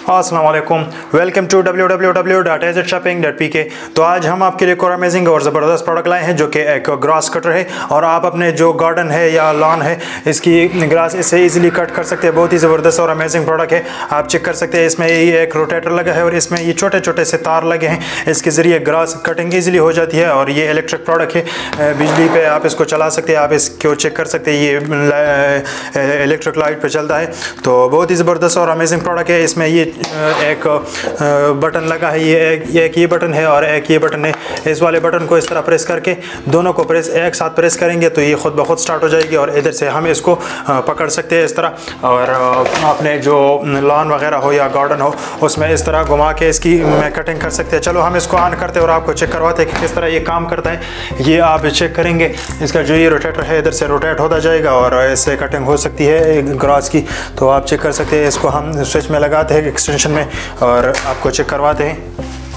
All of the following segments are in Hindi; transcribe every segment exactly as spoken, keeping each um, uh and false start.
अस्सलाम वालेकुम, welcome to W W W dot A Z shopping dot P K. तो आज हम आपके लिए एक और अमेजिंग और ज़बरदस्त प्रोडक्ट लाए हैं जो कि एक ग्रास कटर है और आप अपने जो गार्डन है या लॉन है इसकी ग्रास इससे इजीली कट कर सकते हैं। बहुत ही ज़बरदस्त और अमेजिंग प्रोडक्ट है, आप चेक कर सकते हैं। इसमें ये एक रोटेटर लगा है और इसमें ये छोटे छोटे से तार लगे हैं, इसके ज़रिए ग्रास कटिंग ईजिली हो जाती है। और ये इलेक्ट्रिक प्रोडक्ट है, बिजली पे आप इसको चला सकते हैं, आप इसको चेक कर सकते हैं, ये इलेक्ट्रिक लाइट पे चलता है। तो बहुत ही ज़बरदस्त और अमेजिंग प्रोडक्ट है। इसमें ये एक बटन लगा है, ये एक, एक ये बटन है और एक ये बटन है। इस वाले बटन को इस तरह प्रेस करके दोनों को प्रेस एक साथ प्रेस करेंगे तो ये खुद ब खुद स्टार्ट हो जाएगी और इधर से हम इसको पकड़ सकते हैं इस तरह। और अपने जो लॉन वगैरह हो या गार्डन हो उसमें इस तरह घुमा के इसकी कटिंग कर सकते हैं। चलो हम इसको ऑन करते हैं और आपको चेक करवाते हैं कि किस तरह ये काम करता है। ये आप चेक करेंगे, इसका जो ये रोटेटर है इधर से रोटेट होता जाएगा और इससे कटिंग हो सकती है ग्रास की। तो आप चेक कर सकते हैं, इसको हम स्विच में लगाते हैं एक्सटेंशन में और आपको चेक करवाते हैं।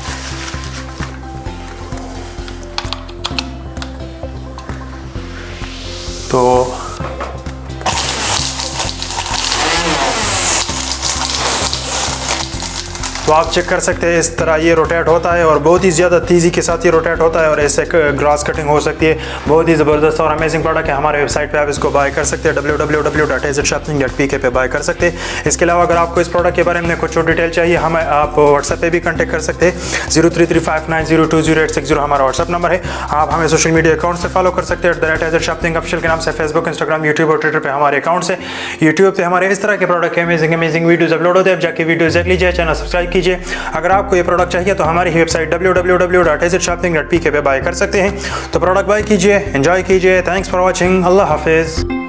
तो तो आप चेक कर सकते हैं इस तरह ये रोटेट होता है और बहुत ही ज़्यादा तेज़ी के साथ ये रोटेट होता है और इससे ग्रास कटिंग हो सकती है। बहुत ही ज़बरदस्त और अमेजिंग प्रोडक्ट है। हमारे वेबसाइट पे आप इसको बाय कर सकते हैं, W W W dot A Z shopping dot P K पे बाय कर सकते हैं। इसके अलावा अगर आपको इस प्रोडक्ट के बारे में कुछ और डिटेल चाहिए, हमें आप व्हाट्सएप पे भी कॉन्टैक्ट कर सकते हैं। Zero three three five nine zero two zero eight six zero हमारा व्हाट्सएप नंबर है। आप हमें सोशल मीडिया अकाउंट से फॉलो कर सकते हैं, at the rate A Z shopping official के नाम से फेसबुक, इंस्टाग्राम, यूट्यूब और ट्विटर पर हमारे अकाउंट है। यूट्यूब पर हमारे इस तरह के प्रोडक्ट के अमेजिंग अमेजिंग वीडियोज़ अपलोड होते हैं, जाके वीडियोज़ देख लीजिए, चैनल सब्सक्राइब कीजिए। अगर आपको ये प्रोडक्ट चाहिए तो हमारी website W W W dot A Z shopping dot P K पे बाय कर सकते हैं। तो प्रोडक्ट बाय कीजिए, एंजॉय कीजिए। थैंक्स फॉर वॉचिंग, अल्लाह हाफिज़।